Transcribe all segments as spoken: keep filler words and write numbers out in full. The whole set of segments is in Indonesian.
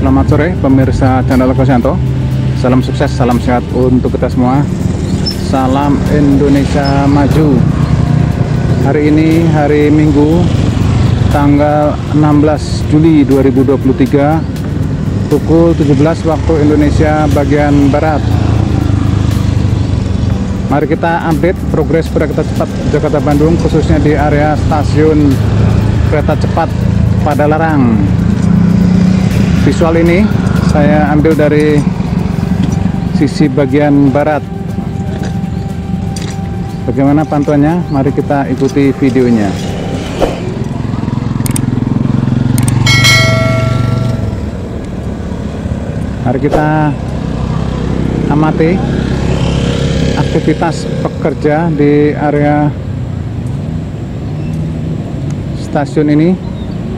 Selamat sore pemirsa channel Kosianto. Salam sukses, salam sehat untuk kita semua. Salam Indonesia maju. Hari ini hari Minggu tanggal enam belas Juli dua ribu dua puluh tiga, pukul tujuh belas waktu Indonesia bagian Barat. Mari kita update progres kereta cepat Jakarta Bandung, khususnya di area stasiun kereta cepat Padalarang. Visual ini saya ambil dari sisi bagian barat. Bagaimana pantauannya? Mari kita ikuti videonya. Mari kita amati aktivitas pekerja di area stasiun ini.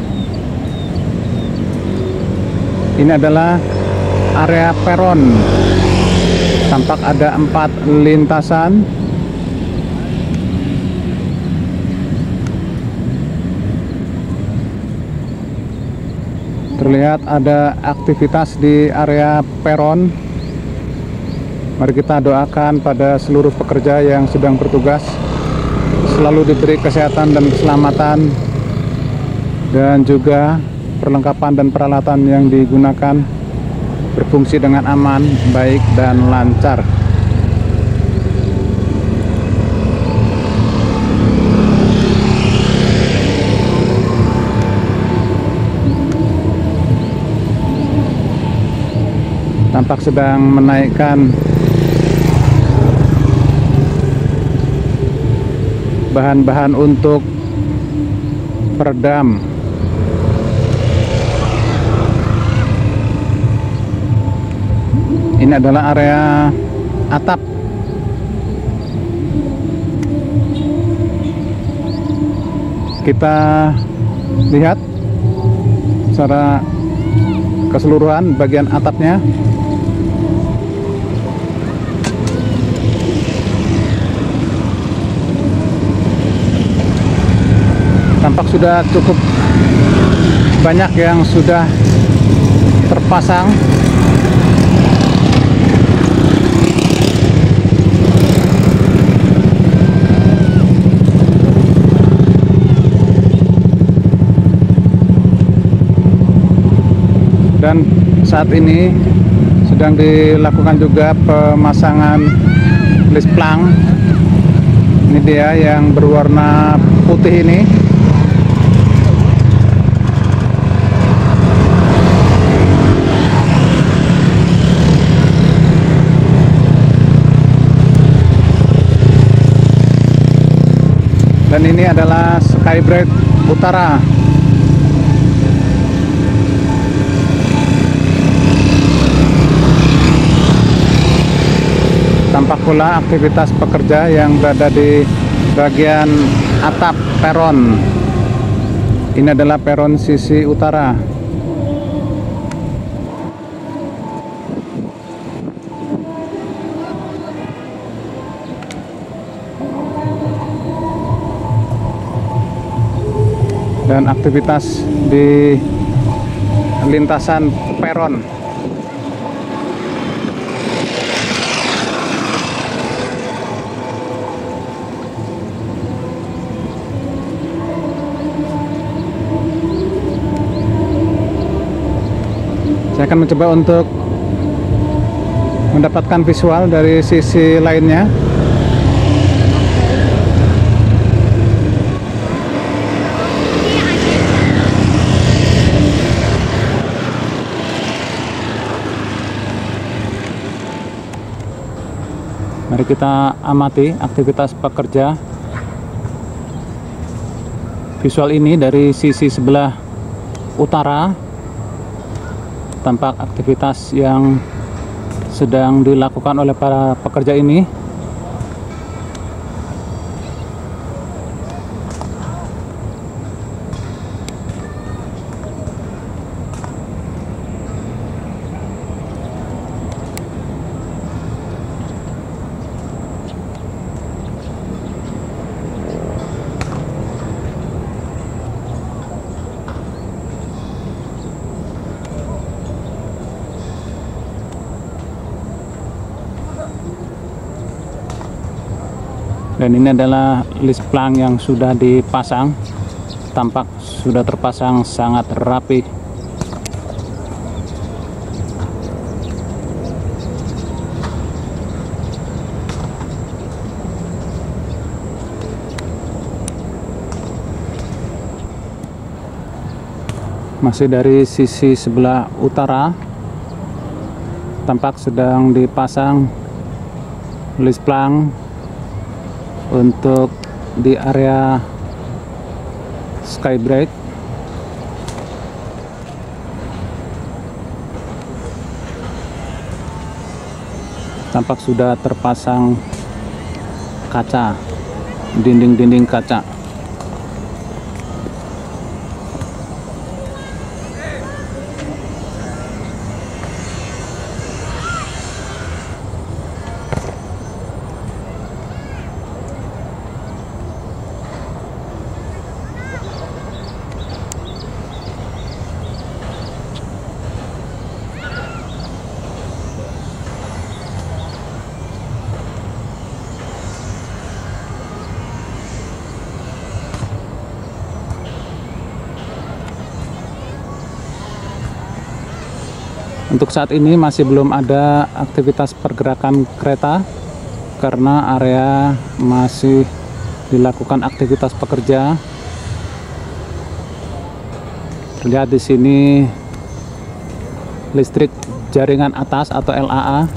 Ini adalah area peron. Tampak ada empat lintasan. Terlihat ada aktivitas di area peron. Mari kita doakan pada seluruh pekerja yang sedang bertugas selalu diberi kesehatan dan keselamatan, dan juga perlengkapan dan peralatan yang digunakan berfungsi dengan aman, baik, dan lancar. Tampak sedang menaikkan bahan-bahan untuk peredam. Ini adalah area atap. Kita lihat secara keseluruhan bagian atapnya. Tampak sudah cukup banyak yang sudah terpasang. Dan saat ini sedang dilakukan juga pemasangan list plang. Ini dia yang berwarna putih ini. Dan ini adalah Skybridge Utara. Tampak pula aktivitas pekerja yang berada di bagian atap peron. Ini adalah peron sisi utara. Dan aktivitas di lintasan peron. Saya akan mencoba untuk mendapatkan visual dari sisi lainnya. Mari kita amati aktivitas pekerja. Visual ini dari sisi sebelah utara. Tampak aktivitas yang sedang dilakukan oleh para pekerja ini. Dan ini adalah list plang yang sudah dipasang, tampak sudah terpasang sangat rapi. Masih dari sisi sebelah utara, tampak sedang dipasang list plang untuk di area Skybridge. Tampak sudah terpasang kaca, dinding-dinding kaca. Untuk saat ini masih belum ada aktivitas pergerakan kereta karena area masih dilakukan aktivitas pekerja. Terlihat di sini listrik jaringan atas atau L A A.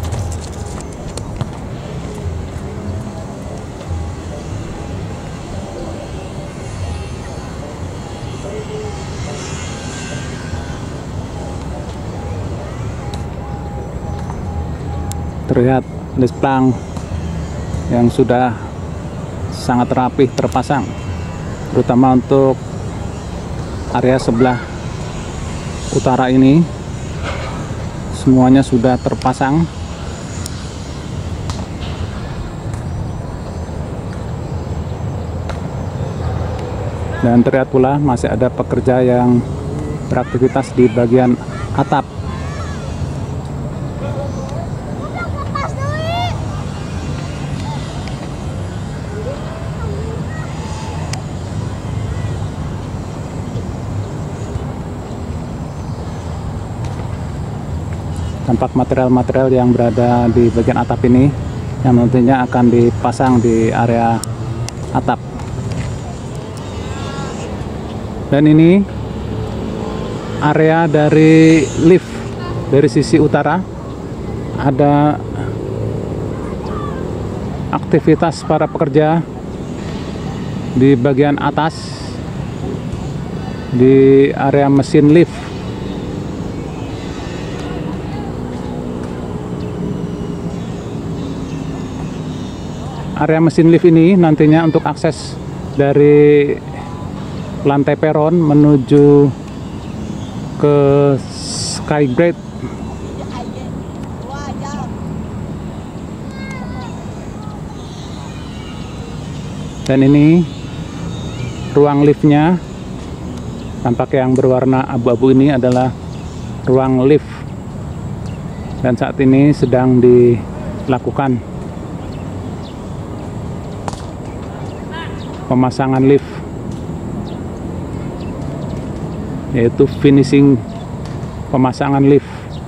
Terlihat list plang yang sudah sangat rapih terpasang, terutama untuk area sebelah utara ini semuanya sudah terpasang. Dan terlihat pula masih ada pekerja yang beraktivitas di bagian atap. Tampak material-material yang berada di bagian atap ini yang nantinya akan dipasang di area atap. Dan ini area dari lift dari sisi utara, ada aktivitas para pekerja di bagian atas di area mesin lift. Area mesin lift ini nantinya untuk akses dari lantai peron menuju ke Skybridge. Dan ini ruang liftnya, tampak yang berwarna abu-abu ini adalah ruang lift, dan saat ini sedang dilakukan pemasangan lift, yaitu finishing pemasangan lift.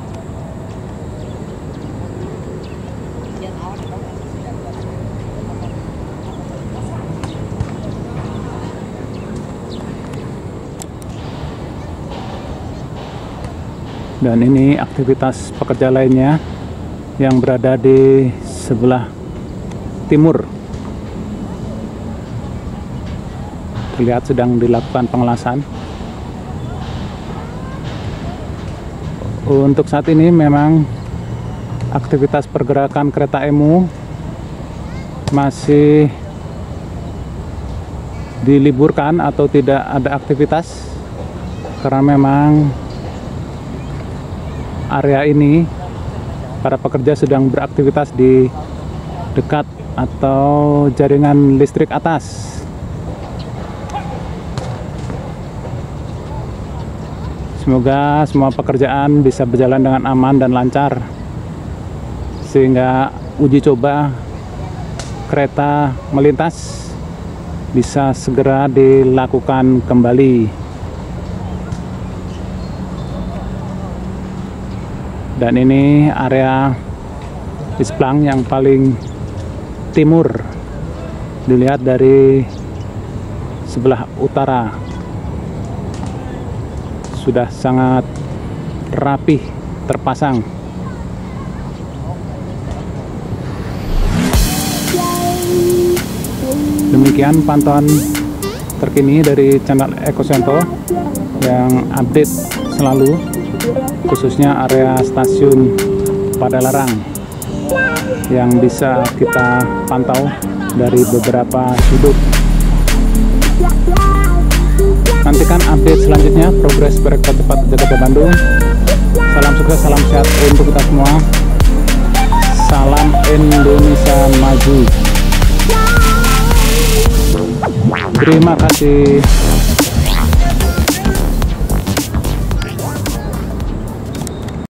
Dan ini aktivitas pekerja lainnya yang berada di sebelah timur. Terlihat sedang dilakukan pengelasan. Untuk saat ini memang aktivitas pergerakan kereta emu masih diliburkan atau tidak ada aktivitas karena memang area ini para pekerja sedang beraktivitas di dekat atau jaringan listrik atas. Semoga semua pekerjaan bisa berjalan dengan aman dan lancar, sehingga uji coba kereta melintas bisa segera dilakukan kembali. Dan ini area Isplang yang paling timur, dilihat dari sebelah utara, sudah sangat rapih terpasang. Demikian pantauan terkini dari channel Ekosento yang update selalu, khususnya area stasiun Padalarang yang bisa kita pantau dari beberapa sudut. Nantikan update selanjutnya progres kereta cepat Jakarta Bandung. Salam sukses, salam sehat untuk kita semua. Salam Indonesia Maju. Terima kasih.